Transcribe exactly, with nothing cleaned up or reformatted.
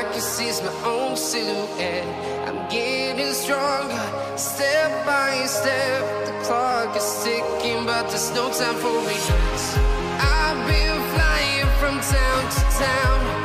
I can see is my own silhouette. I'm getting stronger, step by step. The clock is ticking, but there's no time for me. I've been flying from town to town,